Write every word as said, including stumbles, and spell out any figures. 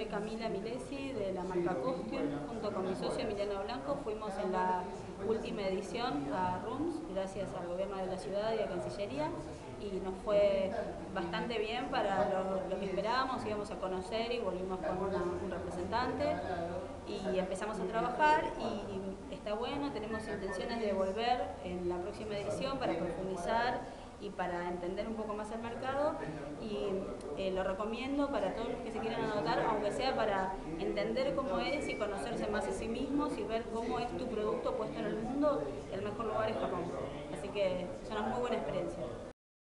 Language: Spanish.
Camila Milesi de la marca Costume, junto con mi socio Emiliano Blanco. Fuimos en la última edición a Rooms, gracias al gobierno de la ciudad y a Cancillería, y nos fue bastante bien para lo, lo que esperábamos. Íbamos a conocer y volvimos con una, un representante y empezamos a trabajar, y está bueno. Tenemos intenciones de volver en la próxima edición para profundizar y para entender un poco más el mercado, y eh, lo recomiendo para todos los que se quieran anotar, aunque sea para entender cómo es y conocerse más a sí mismos y ver cómo es tu producto puesto en el mundo. El mejor lugar es Japón, así que es una muy buena experiencia.